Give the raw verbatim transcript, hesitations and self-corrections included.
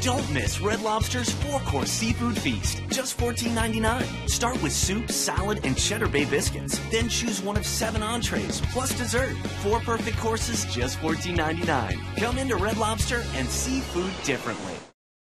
Don't miss Red Lobster's four-course seafood feast, just fourteen ninety-nine. Start with soup, salad, and Cheddar Bay biscuits. Then choose one of seven entrees, plus dessert. Four perfect courses, just fourteen ninety-nine. Come into Red Lobster and see food differently.